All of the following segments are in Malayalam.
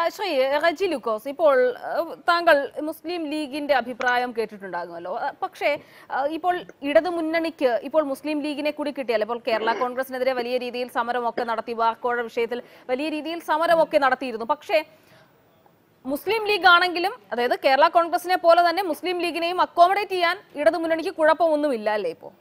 ശ്രീ റജി ലൂക്കോസ്, ഇപ്പോൾ താങ്കൾ മുസ്ലിം ലീഗിന്റെ അഭിപ്രായം കേട്ടിട്ടുണ്ടാകുമല്ലോ. പക്ഷേ ഇപ്പോൾ ഇടതുമുന്നണിക്ക് ഇപ്പോൾ മുസ്ലിം ലീഗിനെ കൂടി കിട്ടിയാൽ, ഇപ്പോൾ കേരള കോൺഗ്രസിനെതിരെ വലിയ രീതിയിൽ സമരമൊക്കെ നടത്തി, വാർക്കോഴ വിഷയത്തിൽ വലിയ രീതിയിൽ സമരമൊക്കെ നടത്തിയിരുന്നു. പക്ഷേ മുസ്ലിം ലീഗ് ആണെങ്കിലും, അതായത് കേരള കോൺഗ്രസിനെ പോലെ തന്നെ മുസ്ലിം ലീഗിനെയും അക്കോമഡേറ്റ് ചെയ്യാൻ ഇടതുമുന്നണിക്ക് കുഴപ്പമൊന്നുമില്ല അല്ലേ ഇപ്പോൾ?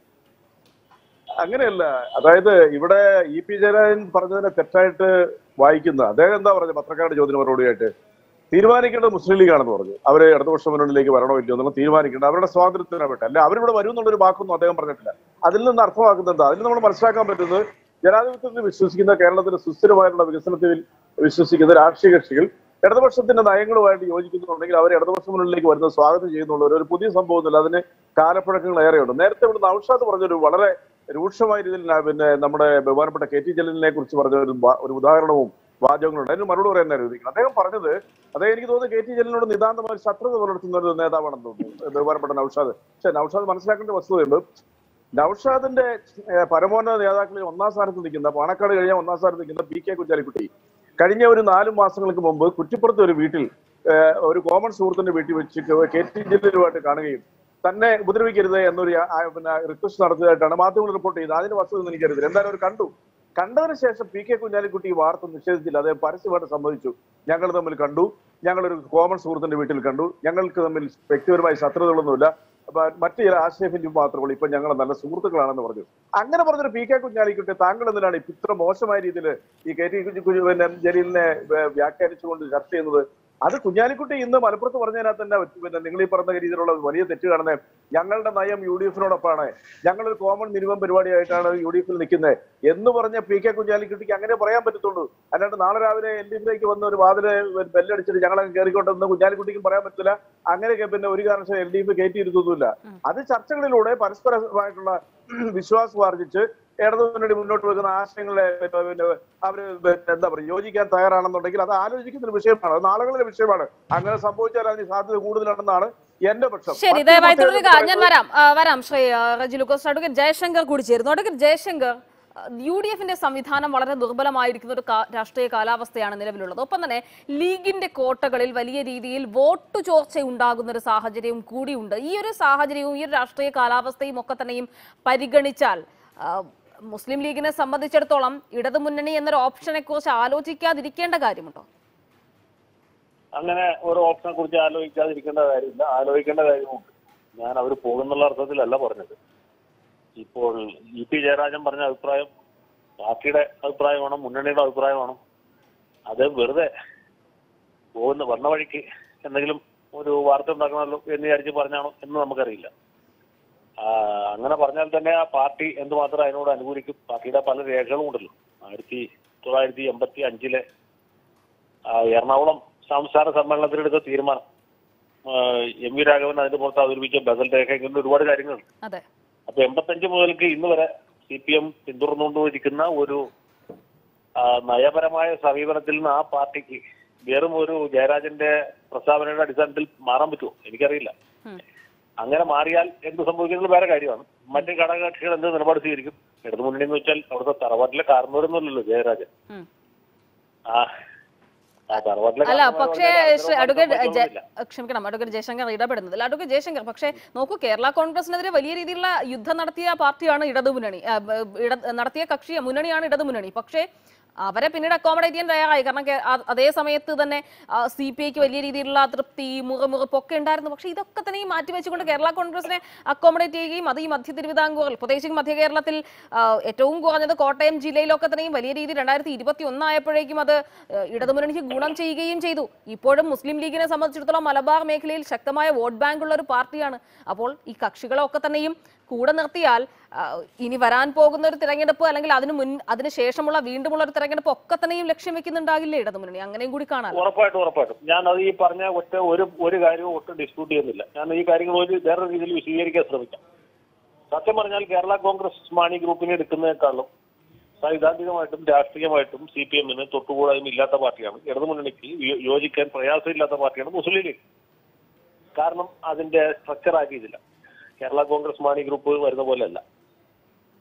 അങ്ങനെയല്ല. അതായത് ഇവിടെ പി ജയരാജൻ പറഞ്ഞതിനെ തെറ്റായിട്ട് വായിക്കുന്ന അദ്ദേഹം എന്താ പറഞ്ഞത് പത്രക്കാരുടെ ചോദ്യത്തിന് മറുപടിയായിട്ട്, തീരുമാനിക്കേണ്ടത് മുസ്ലിം ലീഗാണെന്ന് പറഞ്ഞു. അവര് ഇടതുപക്ഷ മുന്നണിയിലേക്ക് വരണോ ഇല്ലയോ എന്നുള്ള തീരുമാനിക്കേണ്ടത് അവരുടെ സ്വാതന്ത്ര്യത്തിനാണ് വേണ്ട. അല്ല അവരിവിടെ വരും എന്നുള്ളൊരു വാക്കൊന്നും അദ്ദേഹം പറഞ്ഞിട്ടില്ല. അതിൽ നിന്ന് അർത്ഥമാക്കുന്നത് എന്താ? അതിൽ നമ്മൾ മനസ്സിലാക്കാൻ പറ്റുന്നത്, ജനാധിപത്യത്തിൽ വിശ്വസിക്കുന്ന, കേരളത്തിന്റെ സുസ്ഥിരമായിട്ടുള്ള വികസനത്തിൽ വിശ്വസിക്കുന്ന രാഷ്ട്രീയ കക്ഷികൾ ഇടതുപക്ഷത്തിന്റെ നയങ്ങളുമായിട്ട് യോജിക്കുന്നുണ്ടെങ്കിൽ അവർ ഇടതുപക്ഷ മുന്നണിയിലേക്ക് വരുന്നത് സ്വാഗതം ചെയ്യുന്നുള്ള ഒരു പുതിയ സംഭവമൊന്നുമില്ല. അതിന് കാലപ്പഴക്കങ്ങൾ ഏറെയുണ്ട്. നേരത്തെ ഇവിടെ നൗഷാദ് പറഞ്ഞൊരു വളരെ രൂക്ഷമായ രീതിയിൽ പിന്നെ നമ്മുടെ ബഹുമാനപ്പെട്ട കെ ടി ജലീലിനെ കുറിച്ച് പറഞ്ഞ ഒരു ഉദാഹരണവും വാചകങ്ങളുണ്ട്. അതിന് മറുപടി പറയാൻ അനുവദിക്കണം. അദ്ദേഹം പറഞ്ഞത്, അദ്ദേഹം എനിക്ക് തോന്നുന്നു കെ ടി ജലീലിനോട് നിതാന്തമായ ശത്രുത പുലർത്തുന്ന ഒരു നേതാവാണെന്ന് തോന്നുന്നു ബഹുമാനപ്പെട്ട നൗഷാദ്. പക്ഷെ നൗഷാദ് മനസ്സിലാക്കേണ്ട വസ്തുതയുണ്ട്. നൗഷാദിന്റെ പരമോന്നത നേതാക്കളിൽ ഒന്നാം സ്ഥാനത്ത് നിൽക്കുന്ന, പാണക്കാട് കഴിഞ്ഞാൽ ഒന്നാം സ്ഥാനത്ത് നിൽക്കുന്ന പി കെ കുഞ്ഞാലിക്കുട്ടി കഴിഞ്ഞ ഒരു 4 മാസങ്ങൾക്ക് മുമ്പ് കുറ്റിപ്പുറത്ത് ഒരു വീട്ടിൽ ഒരു കോമൺ സുഹൃത്തിന്റെ വീട്ടിൽ വെച്ച് കെ ടി ജലീലുമായിട്ട് കാണുകയും തന്നെ ഉപദ്രവിക്കരുത് എന്നൊരു പിന്നെ റിക്വസ്റ്റ് നടത്തിയതായിട്ടാണ് മാധ്യമങ്ങൾ റിപ്പോർട്ട് ചെയ്തത്. അതിന് വസ്തുത എനിക്കറിയില്ല. എന്തായാലും അവർ കണ്ടതിന് ശേഷം പി കെ കുഞ്ഞാലിക്കുട്ടി ഈ വാർത്ത നിഷേധിച്ചില്ല. അദ്ദേഹം പരസ്യമായിട്ട് സമ്മതിച്ചു, ഞങ്ങൾ തമ്മിൽ കണ്ടു, ഞങ്ങളൊരു കോമൺ സുഹൃത്തിന്റെ വീട്ടിൽ കണ്ടു, ഞങ്ങൾക്ക് തമ്മിൽ വ്യക്തിപരമായ ശത്രുതകളൊന്നുമില്ല, മറ്റു ചില ആശയഭിന്നം മാത്രമേ ഇപ്പൊ ഞങ്ങൾ നല്ല സുഹൃത്തുക്കളാണെന്ന് പറഞ്ഞു. അങ്ങനെ പറഞ്ഞൊരു പി കെ കുഞ്ഞാലിക്കുട്ടി താങ്കൾ എന്തിനാണ് ഇത്ര മോശമായ രീതിയിൽ ഈ കെ ടി പിന്നെ ജലീലിനെ വ്യാഖ്യാനിച്ചുകൊണ്ട് ചർച്ച ചെയ്യുന്നത്? അത് കുഞ്ഞാലിക്കുട്ടി ഇന്ന് മലപ്പുറത്ത് പറഞ്ഞതിനകത്ത് തന്നെ പിന്നെ നിങ്ങൾ ഈ പറഞ്ഞ രീതിയിലുള്ള വലിയ തെറ്റ് കാണുന്നത്. ഞങ്ങളുടെ നയം യു ഡി എഫിനോടൊപ്പമാണ്, ഞങ്ങളൊരു കോമൺ മിനിമം പരിപാടിയായിട്ടാണ് യു ഡി എഫിൽ നിൽക്കുന്നത് എന്ന് പറഞ്ഞ പി കെ കുഞ്ഞാലിക്കുട്ടിക്ക് അങ്ങനെ പറയാൻ പറ്റത്തുള്ളൂ. അല്ലാണ്ട് നാളെ രാവിലെ എൽ ഡി എഫിലേക്ക് വന്ന ഒരു വാതില് ബെല്ലടിച്ചിട്ട് ഞങ്ങളങ്ങ് കയറിക്കോട്ടെന്ന് കുഞ്ഞാലിക്കുട്ടിക്കും പറയാൻ പറ്റില്ല. അങ്ങനെയൊക്കെ പിന്നെ ഒരു കാരണവശാലും എൽ ഡി എഫ് കയറ്റിയിരുത്തൊന്നുമില്ല. അത് ചർച്ചകളിലൂടെ പരസ്പരമായിട്ടുള്ള വിശ്വാസം ആർജിച്ച് ഇടതുമുന്നണി മുന്നോട്ട് വെക്കുന്ന ആശയങ്ങളെ പിന്നെ അവര് എന്താ പറയുക യോജിക്കാൻ തയ്യാറാണെന്നുണ്ടെങ്കിൽ അത് ആലോചിക്കുന്ന ഒരു വിഷയമാണ്, അത് നാളുകളിലെ വിഷയമാണ്. അങ്ങനെ സംഭവിച്ചാൽ അതിന് സാധ്യത കൂടുതലാണെന്നാണ് എന്റെ പക്ഷം. ശരി, ദയവായി തുടരുക. ഞാൻ വരാം ശ്രീ റജി ലൂക്കോസ്. അഡ്വക്കേറ്റ് ജയശങ്കർ കൂടി ചേരുന്നു. അഡ്വക്കേറ്റ് ജയശങ്കർ, യു ഡി എഫിന്റെ സംവിധാനം വളരെ ദുർബലമായിരിക്കുന്ന ഒരു രാഷ്ട്രീയ കാലാവസ്ഥയാണ് നിലവിലുള്ളത്. ഒപ്പം തന്നെ ലീഗിന്റെ കോട്ടകളിൽ വലിയ രീതിയിൽ വോട്ട് ചോർച്ച ഉണ്ടാകുന്ന ഒരു സാഹചര്യവും കൂടിയുണ്ട്. ഈ ഒരു സാഹചര്യവും ഈ ഒരു രാഷ്ട്രീയ കാലാവസ്ഥയും ഒക്കെ തന്നെയും പരിഗണിച്ചാൽ മുസ്ലിം ലീഗിനെ സംബന്ധിച്ചിടത്തോളം ഇടതുമുന്നണി എന്നൊരു ഓപ്ഷനെ കുറിച്ച് ആലോചിക്കാതിരിക്കേണ്ട കാര്യമുണ്ടോ? അങ്ങനെ ഒരു ഓപ്ഷനെ കുറിച്ച് ആലോചിക്കാതിരിക്കേണ്ട കാര്യമില്ല, ആലോചിക്കേണ്ട കാര്യമുണ്ട്. ഞാൻ അവർ പോകുന്നുള്ള അർത്ഥത്തിലല്ല പറഞ്ഞത്. ഇപ്പോൾ പി ജയരാജൻ പറഞ്ഞ അഭിപ്രായം പാർട്ടിയുടെ അഭിപ്രായമാണോ മുന്നണിയുടെ അഭിപ്രായമാണോ? അത് വെറുതെ വന്ന വഴിക്ക് എന്തെങ്കിലും ഒരു വാർത്ത ഉണ്ടാക്കണമല്ലോ എന്ന് വിചാരിച്ച് പറഞ്ഞാണോ എന്ന് നമുക്കറിയില്ല. അങ്ങനെ പറഞ്ഞാൽ തന്നെ ആ പാർട്ടി എന്തുമാത്രം അതിനോട് അനുകൂലിക്കും? പാർട്ടിയുടെ പല രേഖകളും ഉണ്ടല്ലോ. 1985 എറണാകുളം സംസ്ഥാന സമ്മേളനത്തിലെടുത്ത തീരുമാനം, എം വി രാഘവൻ അതിന്റെ പുറത്ത് അവതരിപ്പിച്ച ബദൽ രേഖ, ഇങ്ങനെ ഒരുപാട് കാര്യങ്ങളുണ്ട്. അപ്പൊ 85 മുതൽക്ക് ഇന്ന് വരെ CPM പിന്തുടർന്നുകൊണ്ടിരിക്കുന്ന ഒരു നയപരമായ സമീപനത്തിൽ നിന്ന് ആ പാർട്ടിക്ക് വെറും ഒരു ജയരാജന്റെ പ്രസ്താവനയുടെ അടിസ്ഥാനത്തിൽ മാറാൻ പറ്റുമോ? എനിക്കറിയില്ല. അങ്ങനെ മാറിയാൽ എന്ത് സംഭവിക്കുന്നത് വേറെ കാര്യമാണ്. മറ്റു ഘടകകക്ഷികൾ എന്ത് നിലപാട് സ്വീകരിക്കും? ഇടതുമുന്നണി എന്ന് വെച്ചാൽ അവിടുത്തെ തറവാട്ടിലെ കാരണവരൊന്നുമല്ലല്ലോ ജയരാജൻ. അല്ല, പക്ഷേ ക്ഷമിക്കണം അഡ്വക്കേറ്റ് ജയശങ്കർ ഇടപെടുന്നതിൽ. അഡ്വക്കേറ്റ് ജയശങ്കർ, പക്ഷേ നോക്കൂ, കേരള കോൺഗ്രസിനെതിരെ വലിയ രീതിയിലുള്ള യുദ്ധം നടത്തിയ പാർട്ടിയാണ് ഇടതുമുന്നണി, നടത്തിയ മുന്നണിയാണ് ഇടതുമുന്നണി. പക്ഷേ അവരെ പിന്നീട് അക്കോമഡേറ്റ് ചെയ്യാൻ തയ്യാറായി. കാരണം അതേ സമയത്ത് തന്നെ CPIക്ക് വലിയ രീതിയിലുള്ള അതൃപ്തി, മുറിപ്പൊക്കെ ഉണ്ടായിരുന്നു. പക്ഷെ ഇതൊക്കെ തന്നെ മാറ്റിവെച്ചുകൊണ്ട് കേരള കോൺഗ്രസിനെ അക്കോമഡേറ്റ് ചെയ്യുകയും അത് ഈ മധ്യ തിരുവിതാംകൂറിൽ, പ്രത്യേകിച്ചും മധ്യ കേരളത്തിൽ ഏറ്റവും കുറഞ്ഞത് കോട്ടയം ജില്ലയിലൊക്കെ തന്നെയും വലിയ രീതിയിൽ 2021 ആയപ്പോഴേക്കും അത് ഇടതുമുന്നണിക്ക് ഗുണം ചെയ്യുകയും ചെയ്തു. ഇപ്പോഴും മുസ്ലിം ലീഗിനെ സംബന്ധിച്ചിടത്തോളം മലബാർ മേഖലയിൽ ശക്തമായ വോട്ട് ബാങ്ക് ഉള്ള ഒരു പാർട്ടിയാണ്. അപ്പോൾ ഈ കക്ഷികളൊക്കെ തന്നെയും കൂടെ നിർത്തിയാൽ ഇനി വരാൻ പോകുന്ന ഒരു തിരഞ്ഞെടുപ്പ് അല്ലെങ്കിൽ അതിന് ശേഷമുള്ള വീണ്ടുമുള്ള ഒരു തിരഞ്ഞെടുപ്പ് ഒക്കെ തന്നെയും ലക്ഷ്യം വെക്കുന്നുണ്ടാകില്ലേ ഇടതുമുന്നണി? അങ്ങനെയും കൂടി കാണാം. ഉറപ്പായിട്ടും ഞാൻ അത് ഈ പറഞ്ഞ ഒരു കാര്യവും ഒട്ടും ഡിസ്പ്യൂട്ട് ചെയ്യുന്നില്ല. ഞാൻ ഈ കാര്യങ്ങൾ വേറെ രീതിയിൽ വിശദീകരിക്കാൻ ശ്രമിക്കാം. സത്യം പറഞ്ഞാൽ കേരള കോൺഗ്രസ് മാണി ഗ്രൂപ്പിനെ എടുക്കുന്നതിനേക്കാളും സൈദ്ധാന്തികമായിട്ടും രാഷ്ട്രീയമായിട്ടും CPMന് തൊട്ടുകൂടായ്മ ഇല്ലാത്ത പാർട്ടിയാണ്. ഇടതുമുന്നണിക്ക് യോജിക്കാൻ പ്രയാസമില്ലാത്ത പാർട്ടിയാണ് മുസ്ലിം ലീഗ്. കാരണം അതിന്റെ സ്ട്രക്ചർ ആക്കിയതില്ല. കേരള കോൺഗ്രസ് മാണി ഗ്രൂപ്പ് വരുന്ന പോലെയല്ല.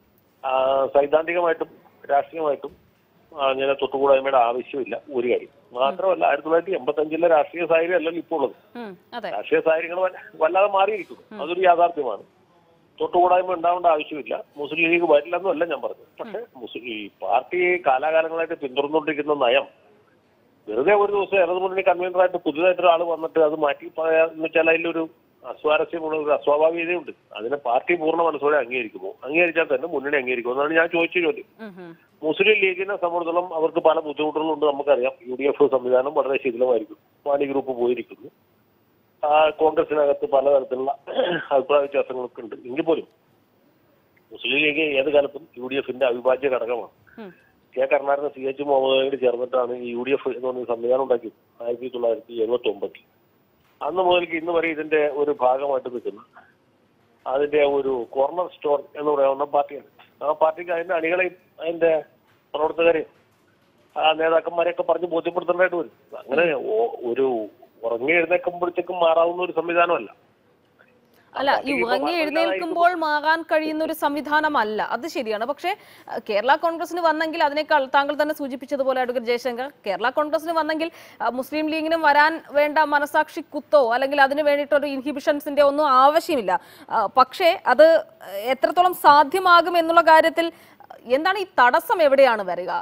സൈദ്ധാന്തികമായിട്ടും രാഷ്ട്രീയമായിട്ടും അങ്ങനെ തൊട്ടുകൂടായ്മയുടെ ആവശ്യമില്ല ഒരു കാര്യം. മാത്രമല്ല 1985 രാഷ്ട്രീയ സാഹചര്യം അല്ലല്ലോ ഇപ്പോൾ ഉള്ളത്. രാഷ്ട്രീയ സാഹചര്യങ്ങൾ വല്ലാതെ മാറിയിരിക്കുന്നു. അതൊരു യാഥാർത്ഥ്യമാണ്. തൊട്ടുകൂടായ്മ ഉണ്ടാവേണ്ട ആവശ്യമില്ല. മുസ്ലിം ലീഗ് വരില്ലെന്നല്ല ഞാൻ പറഞ്ഞത്. പക്ഷെ ഈ പാർട്ടി കാലാകാലങ്ങളായിട്ട് പിന്തുടർന്നുകൊണ്ടിരിക്കുന്ന നയം വെറുതെ ഒരു ദിവസം ഇടതുമുന്നണി കൺവീനറായിട്ട് പുതിയതായിട്ട് ഒരാൾ വന്നിട്ട് അത് മാറ്റി പറയാന്ന് വെച്ചാൽ അതിലൊരു അസ്വാരസ്യമുള്ള ഒരു അസ്വാഭാവികതയുണ്ട്. അതിനെ പാർട്ടി പൂർണ്ണ മനസ്സോടെ അംഗീകരിക്കുമോ? അംഗീകരിച്ചാൽ തന്നെ മുന്നണി അംഗീകരിക്കുമോ എന്നാണ് ഞാൻ ചോദിച്ച ചോദ്യം. മുസ്ലിം ലീഗിനെ സംബന്ധിച്ചിടത്തോളം അവർക്ക് പല ബുദ്ധിമുട്ടുകളുണ്ട്, നമുക്കറിയാം. UDF സംവിധാനം വളരെ ശിഥിലമായിരിക്കും. വാണി ഗ്രൂപ്പ് പോയിരിക്കുന്നു. കോൺഗ്രസിനകത്ത് പലതരത്തിലുള്ള അഭിപ്രായ വ്യത്യാസങ്ങളൊക്കെ ഉണ്ട്. എങ്കിൽ പോലും മുസ്ലിം ലീഗ് ഏത് കാലത്തും UDFന്റെ അവിഭാജ്യ ഘടകമാണ്. കെ കരുണാകരൻ CH മുഹമ്മദ് ചേർന്നിട്ടാണ് ഈ UDF എന്ന് പറഞ്ഞ സംവിധാനം ഉണ്ടാക്കിയത് 1979. അന്ന് മുതൽക്ക് ഇന്ന് വരെ ഇതിന്റെ ഒരു ഭാഗമായിട്ട് നിൽക്കുന്ന അതിന്റെ ഒരു കോർണർ സ്റ്റോൺ എന്ന് പറയാവുന്ന പാർട്ടിയാണ്. ആ പാർട്ടിക്ക് അതിന്റെ അണികളെയും അതിന്റെ പ്രവർത്തകരെയും നേതാക്കന്മാരെയൊക്കെ പറഞ്ഞ് ബോധ്യപ്പെടുത്തേണ്ടതായിട്ട് വരും. അങ്ങനെ ഒരു ഉറങ്ങി എഴുന്നേൽക്കുമ്പോഴത്തേക്കും മാറാവുന്ന ഒരു സംവിധാനമല്ല. അല്ല, ഈ ഉറങ്ങി എഴുന്നേൽക്കുമ്പോൾ മാറാൻ കഴിയുന്ന ഒരു സംവിധാനമല്ല, അത് ശരിയാണ്. പക്ഷേ കേരള കോൺഗ്രസിന് വന്നെങ്കിൽ അതിനേക്കാൾ താങ്കൾ തന്നെ സൂചിപ്പിച്ചതുപോലെ അഡ്വക്കേറ്റ് ജയശങ്കർ, കേരള കോൺഗ്രസിന് വന്നെങ്കിൽ മുസ്ലിം ലീഗിനും വരാൻ വേണ്ട മനസാക്ഷി കുത്തോ അല്ലെങ്കിൽ അതിന് വേണ്ടിയിട്ടൊരു ഇൻഹിബിഷൻസിന്റെ ഒന്നും ആവശ്യമില്ല. പക്ഷേ അത് എത്രത്തോളം സാധ്യമാകും എന്നുള്ള കാര്യത്തിൽ എന്താണ് ഈ തടസ്സം, എവിടെയാണ് വരിക?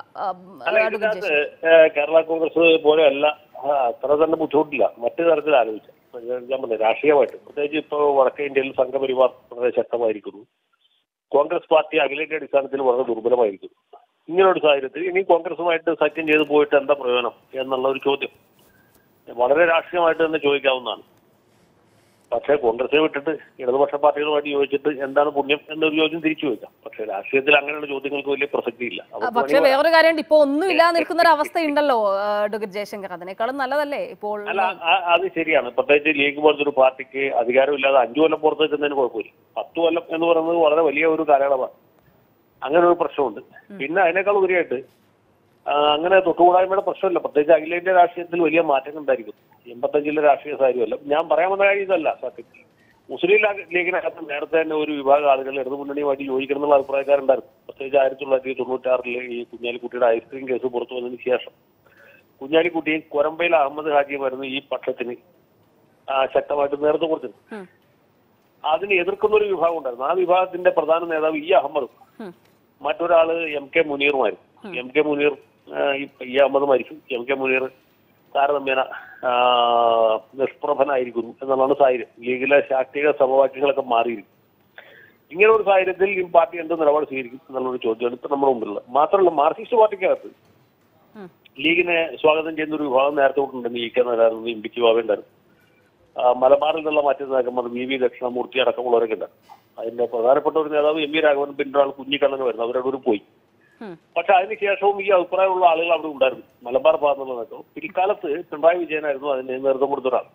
കേരള കോൺഗ്രസ് പോലെയല്ല, അത്ര തന്നെ ബുദ്ധിമുട്ടില്ല. മറ്റു തരത്തിൽ ആലോചിച്ച ഞാൻ പറഞ്ഞു രാഷ്ട്രീയമായിട്ട്, പ്രത്യേകിച്ച് ഇപ്പോൾ വടക്കേ ഇന്ത്യയിൽ സംഘപരിവാർ വളരെ ശക്തമായിരിക്കുന്നു. കോൺഗ്രസ് പാർട്ടി അഖിലേന്ത്യാ അടിസ്ഥാനത്തിൽ വളരെ ദുർബലമായിരിക്കുന്നു. ഇങ്ങനൊരു സാഹചര്യത്തിൽ ഇനി കോൺഗ്രസുമായിട്ട് സഖ്യം ചെയ്ത് പോയിട്ട് എന്താ പ്രയോജനം എന്നുള്ള ഒരു ചോദ്യം വളരെ രാഷ്ട്രീയമായിട്ട് തന്നെ ചോദിക്കാവുന്നതാണ്. പക്ഷേ കോൺഗ്രസിനെ വിട്ടിട്ട് ഇടതുപക്ഷ പാർട്ടികളുമായിട്ട് യോജിച്ചിട്ട് എന്താണ് പുണ്യം എന്നൊരു ചോദ്യം തിരിച്ചു ചോദിക്കാം. പക്ഷേ രാഷ്ട്രീയത്തിൽ അങ്ങനെയുള്ള ചോദ്യങ്ങൾക്ക് വലിയ പ്രസക്തിയില്ല. പക്ഷേ വേറൊരു കാര്യമുണ്ട്, ഇപ്പൊ ഒന്നുമില്ല നിൽക്കുന്ന ഒരു അവസ്ഥ ഉണ്ടല്ലോ അഡ്വക്കേറ്റ് ജയശങ്കർ, അതിനേക്കാളും നല്ലതല്ലേ ഇപ്പോൾ? അല്ല, അത് ശരിയാണ്. പ്രത്യേകിച്ച് ലീഗ് പോലത്തെ ഒരു പാർട്ടിക്ക് അധികാരമില്ലാതെ 5 കൊല്ലം പുറത്ത് നിൽക്കുന്നതിന് കുഴപ്പമില്ല. 10 കൊല്ലം എന്ന് പറയുന്നത് വളരെ വലിയ ഒരു കാലയളവാണ്. അങ്ങനെ ഒരു പ്രശ്നമുണ്ട്. പിന്നെ അതിനേക്കാൾ ഉപരിയായിട്ട് അങ്ങനെ തൊട്ടുകൂടായ്മയുടെ പ്രശ്നമില്ല. പ്രത്യേകിച്ച് അഖിലേന്ത്യാ രാഷ്ട്രീയത്തിൽ വലിയ മാറ്റങ്ങൾ ഉണ്ടായിരിക്കും. 85 രാഷ്ട്രീയ സാഹചര്യമല്ല. ഞാൻ പറയാൻ വന്ന കാര്യം ഇതല്ല. സത്യത്തിൽ മുസ്ലിം ലീഗിനകത്ത് നേരത്തെ തന്നെ ഒരു വിഭാഗം ആളുകൾ ഇടതുമുന്നണിയുമായിട്ട് യോജിക്കണം എന്നുള്ള അഭിപ്രായക്കാരുണ്ടായിരുന്നു. പ്രത്യേകിച്ച് 1996 ഈ കുഞ്ഞാലിക്കുട്ടിയുടെ ഐസ്ക്രീം കേസ് പുറത്തു വന്നതിന് ശേഷം കുഞ്ഞാലിക്കുട്ടിയും കൊരമ്പയിൽ അഹമ്മദ് ഹാജിയുമായിരുന്നു ഈ പക്ഷത്തിന് ശക്തമായിട്ട് നേതൃത്വം കൊടുത്തിരുന്നു. അതിനെ എതിർക്കുന്ന ഒരു വിഭാഗം ഉണ്ടായിരുന്നു. ആ വിഭാഗത്തിന്റെ പ്രധാന നേതാവ് അഹമ്മദും മറ്റൊരാള് MK മുനീറുമായിരുന്നു. MK മുനീർ അഹമ്മദ് മരിച്ചു. MK മുനീർ താരതമ്യേന നിഷ്പ്രഭനായിരിക്കുന്നു എന്നുള്ളതാണ് സാഹചര്യം. ലീഗിലെ ശാക്തിക സമവാക്യങ്ങളൊക്കെ മാറിയിരിക്കും. ഇങ്ങനെ ഒരു സാഹചര്യത്തിൽ ഈ പാർട്ടി എന്ത് നിലപാട് സ്വീകരിക്കും എന്നുള്ളൊരു ചോദ്യമാണ് ഇപ്പൊ നമ്മുടെ മുമ്പിലുള്ളത്. മാത്രമല്ല, മാർക്സിസ്റ്റ് പാർട്ടിക്കകത്ത് ലീഗിനെ സ്വാഗതം ചെയ്യുന്ന ഒരു വിഭാഗം നേരത്തെ കൊണ്ടുണ്ടെന്ന് EK നേതായിരുന്നു, ഇമ്പിക്ക് ബാബ ഉണ്ടായിരുന്നു. മലബാറിൽ നിന്നുള്ള മറ്റു നേതാക്കന്മാർ VV ദക്ഷിണമൂർത്തി അടക്കമുള്ളവരൊക്കെ ഉണ്ടായിരുന്നു. അതിന്റെ പ്രധാനപ്പെട്ട ഒരു നേതാവ് MV രാഘവൻ, പിന്നെ ഒരാൾ കുഞ്ഞിക്കണ്ണന് വരുന്നു. അവരോട് പോയി. പക്ഷെ അതിനുശേഷവും ഈ അഭിപ്രായമുള്ള ആളുകൾ അവിടെ ഉണ്ടായിരുന്നു, മലബാർ ഭാഗത്തുള്ള നേതാവ്. പിൽക്കാലത്ത് പിണറായി വിജയനായിരുന്നു അതിന് നേതൃത്വം കൊടുത്ത ഒരാൾ.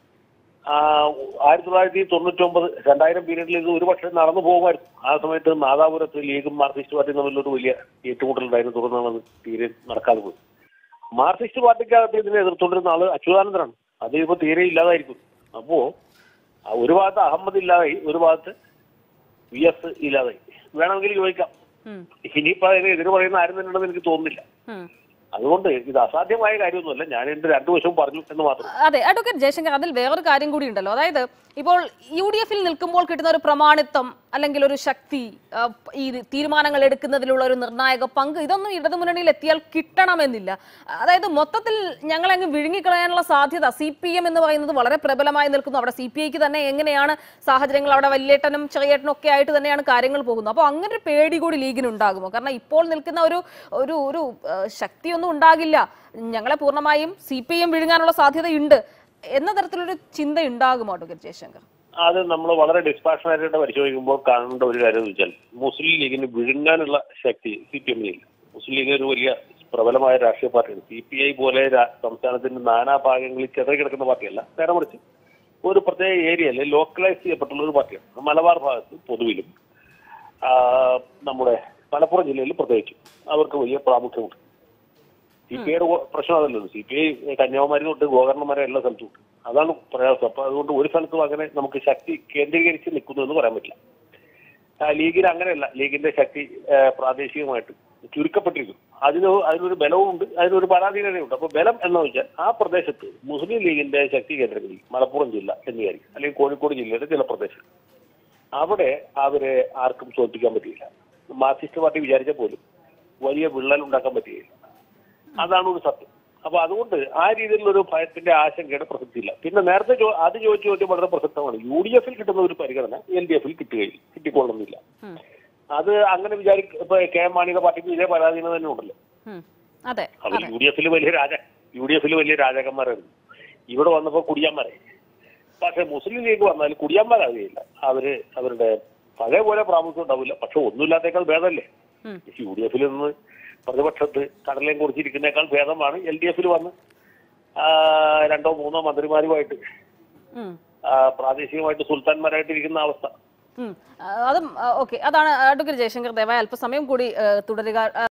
1999 2000 പീരീഡിൽ ഇത് ഒരുപക്ഷെ നടന്നു പോകുമായിരുന്നു. ആ സമയത്ത് നാദാപുരത്ത് ലീഗും മാർക്സിസ്റ്റ് പാർട്ടിയും തമ്മിലൊരു വലിയ ഏറ്റുമുട്ടലുണ്ടായിരുന്നു. തുടർന്നാണ് തീരെ നടക്കാതെ പോയി. മാർക്സിസ്റ്റ് പാർട്ടിക്കകത്ത് ഇതിനെ എതിർത്തുകൊണ്ടിരുന്ന ആള് അച്യുതാനന്ദനാണ്. അത് ഇപ്പൊ തീരെ ഇല്ലാതായിരിക്കും. അപ്പോ ഒരു ഭാഗത്ത് അഹമ്മദ് ഇല്ലാതായി, ഒരു ഭാഗത്ത് VS ഇല്ലാതായി. വേണമെങ്കിൽ ചോദിക്കാം, ഇനിയിപ്പോ അതിന് എതിര് പറയുന്ന ആരും തന്നെ ഉണ്ടെന്ന് എനിക്ക് തോന്നുന്നില്ല. അതുകൊണ്ട് ഇത് അസാധ്യമായ കാര്യമൊന്നുമല്ല. ഞാൻ എന്റെ 2 വശവും പറഞ്ഞു എന്ന് മാത്രം. അതെ അഡ്വക്കേറ്റ് ജയശങ്കർ, അതിൽ വേറൊരു കാര്യം കൂടി ഉണ്ടല്ലോ. അതായത് ഇപ്പോൾ UDFൽ നിൽക്കുമ്പോൾ കിട്ടുന്ന ഒരു പ്രമാണിത്വം അല്ലെങ്കിൽ ഒരു ശക്തി, ഈ തീരുമാനങ്ങൾ എടുക്കുന്നതിലുള്ള ഒരു നിർണായക പങ്ക്, ഇതൊന്നും ഇടതുമുന്നണിയിൽ എത്തിയാൽ കിട്ടണമെന്നില്ല. അതായത് മൊത്തത്തിൽ ഞങ്ങളങ്ങ് വിഴുങ്ങിക്കളയാനുള്ള സാധ്യത CPM എന്ന് പറയുന്നത് വളരെ പ്രബലമായി നിൽക്കുന്നു. അവിടെ CPIക്ക് തന്നെ എങ്ങനെയാണ് സാഹചര്യങ്ങൾ, അവിടെ വലിയേട്ടനും ചെറിയേട്ടനും ഒക്കെ ആയിട്ട് തന്നെയാണ് കാര്യങ്ങൾ പോകുന്നത്. അപ്പോൾ അങ്ങനെ ഒരു പേടി കൂടി ലീഗിനുണ്ടാകുമോ? കാരണം ഇപ്പോൾ നിൽക്കുന്ന ഒരു ശക്തിയൊന്നും ഉണ്ടാകില്ല, ഞങ്ങളെ പൂർണ്ണമായും CPM വിഴുങ്ങാനുള്ള സാധ്യതയുണ്ട് എന്ന തരത്തിലൊരു ചിന്ത ഉണ്ടാകുമോ അഡ്വക്കേറ്റ് ജയശങ്കർ? അത് നമ്മൾ വളരെ ഡിസ്പാഷനായിട്ട് പരിശോധിക്കുമ്പോൾ കാണേണ്ട ഒരു കാര്യം എന്ന് വെച്ചാൽ, മുസ്ലിം ലീഗിന് വിഴുങ്ങാനുള്ള ശക്തി CPM-നില്ല. മുസ്ലിം ലീഗ് ഒരു വലിയ പ്രബലമായ രാഷ്ട്രീയ പാർട്ടിയാണ്. CPI പോലെ സംസ്ഥാനത്തിന്റെ നാനാഭാഗങ്ങളിൽ ചെതറിക്കിടക്കുന്ന പാർട്ടിയല്ല. നേരെ മറിച്ച് ഒരു പ്രത്യേക ഏരിയയിൽ ലോക്കലൈസ് ചെയ്യപ്പെട്ടുള്ള ഒരു പാർട്ടിയാണ്. മലബാർ ഭാഗത്ത് പൊതുവിലും നമ്മുടെ മലപ്പുറം ജില്ലയിൽ പ്രത്യേകിച്ചും അവർക്ക് വലിയ പ്രാമുഖ്യമുണ്ട്. CPIയുടെ പ്രശ്നം അതല്ലല്ലോ. CPI കന്യാകുമാരി തൊട്ട് ഗോകർണന്മാരെ എല്ലാ സ്ഥലത്തും ഉണ്ട്. അതാണ് പ്രയാസം. അപ്പൊ അതുകൊണ്ട് ഒരു സ്ഥലത്തും അങ്ങനെ നമുക്ക് ശക്തി കേന്ദ്രീകരിച്ച് നിൽക്കുന്നു എന്ന് പറയാൻ പറ്റില്ല. ലീഗിന് അങ്ങനെയല്ല. ലീഗിന്റെ ശക്തി പ്രാദേശികമായിട്ട് ചുരുക്കപ്പെട്ടിരിക്കും. അതിനൊരു ബലവുമുണ്ട്, അതിനൊരു പരാധീനതയുണ്ട്. അപ്പൊ ബലം എന്ന് വെച്ചാൽ ആ പ്രദേശത്ത് മുസ്ലിം ലീഗിന്റെ ശക്തി കേന്ദ്രങ്ങളിൽ മലപ്പുറം ജില്ല എന്നുകാരിക്കും, അല്ലെങ്കിൽ കോഴിക്കോട് ജില്ലയുടെ ചില പ്രദേശം, അവിടെ അവരെ ആർക്കും തോൽപ്പിക്കാൻ പറ്റിയില്ല. മാർക്സിസ്റ്റ് പാർട്ടി വിചാരിച്ച പോലും വലിയ വിള്ളൽ ഉണ്ടാക്കാൻ പറ്റുകയില്ല. അതാണ് ഒരു സത്യം. അപ്പൊ അതുകൊണ്ട് ആ രീതിയിലുള്ള ഒരു ഭയത്തിന്റെ ആശങ്കയുടെ പ്രസക്തിയില്ല. പിന്നെ നേരത്തെ അത് ചോദിച്ച ചോദ്യം വളരെ പ്രസക്തമാണ്. UDF-ൽ കിട്ടുന്ന ഒരു പരിഗണന LDF-ൽ കിട്ടിക്കൊള്ളുന്നില്ല. അത് അങ്ങനെ ഇപ്പൊ KM മാണിയുടെ പാർട്ടിക്ക് ഇതേ പരാധീനത തന്നെ ഉണ്ടല്ലോ. അവർ UDF-ൽ വലിയ രാജാക്കന്മാരായിരുന്നു. ഇവിടെ വന്നപ്പോ കുടിയാന്മാരായി. പക്ഷെ മുസ്ലിം ലീഗ് വന്നാൽ കുടിയാന്മാരാകുകയില്ല. അവരുടെ പഴയ പോലെ പ്രാമുഖ്യം ഉണ്ടാവില്ല. പക്ഷെ ഒന്നുമില്ലാത്തേക്കാൾ ഭേദമല്ലേ. UDF-ൽ നിന്ന് പ്രതിപക്ഷത്ത് കടലേം കുറിച്ചിരിക്കുന്നേക്കാൾ ഭേദമാണ് LDF-ൽ വന്ന് 2 or 3 മന്ത്രിമാരുമായിട്ട് പ്രാദേശികമായിട്ട് സുൽത്താൻമാരായിട്ടിരിക്കുന്ന അവസ്ഥ. അതും ഓക്കെ. അതാണ് അഡ്വക്കേറ്റ് ജയശങ്കർ ദയവായി അല്പസമയം കൂടി തുടരുക.